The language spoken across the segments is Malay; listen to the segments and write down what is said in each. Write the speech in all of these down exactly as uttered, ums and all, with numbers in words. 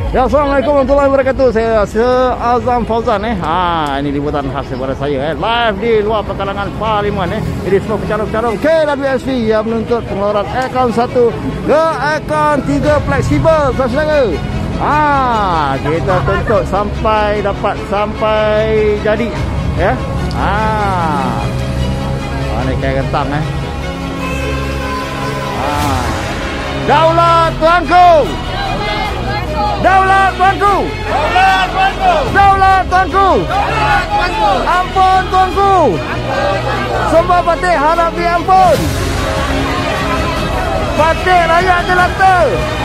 Ya, Assalamualaikum warahmatullahi wabarakatuh. Saya Azam Fauzan eh. Ha, ini liputan khas daripada saya eh. Live di luar perkalangan Parlimen eh. Ini semua pecarum-pecarum K W S V yang menuntut pengeluaran akaun satu ke akaun tiga fleksibel, saudara. Ha, kita tuntut sampai dapat sampai jadi ya. Ha. Ha, ni kayak kentang eh. Ha. Daulat tuanku. Daulat tuanku. Daulat tuanku. Daulat tuanku. Daulat tuanku. Ampun tuanku. Sembah patih harap diampun. Patih rakyat jelata.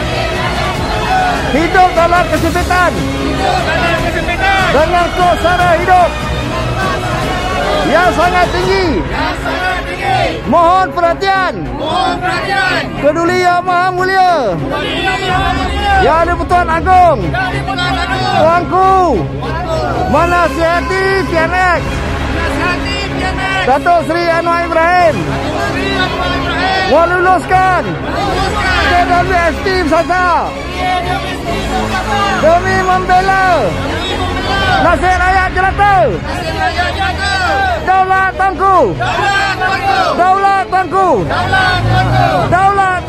Hidup dalam kesempitan. Hidup dalam kesempitan. Dengan kos sara hidup yang sangat tinggi. Yang sangat tinggi. Mohon perhatian. Mohon perhatian. Keduli yang maha mulia. Keduli yang maha mulia. Yang di-Pertuan Agong. Yang di-Pertuan Agong. Tuanku. Menasihati P N X. Menasihati P N X. Datuk Seri Anwar Ibrahim. Datuk Seri Anwar Ibrahim. Meluluskan Meluluskan K W S T Sasa K W S T Sasa demi membela demi membela nasib rakyat jelata. nasib rakyat jelata. Daulat tuanku. Daulat tuanku. Daulat tuanku. Daulat tuanku. Daulat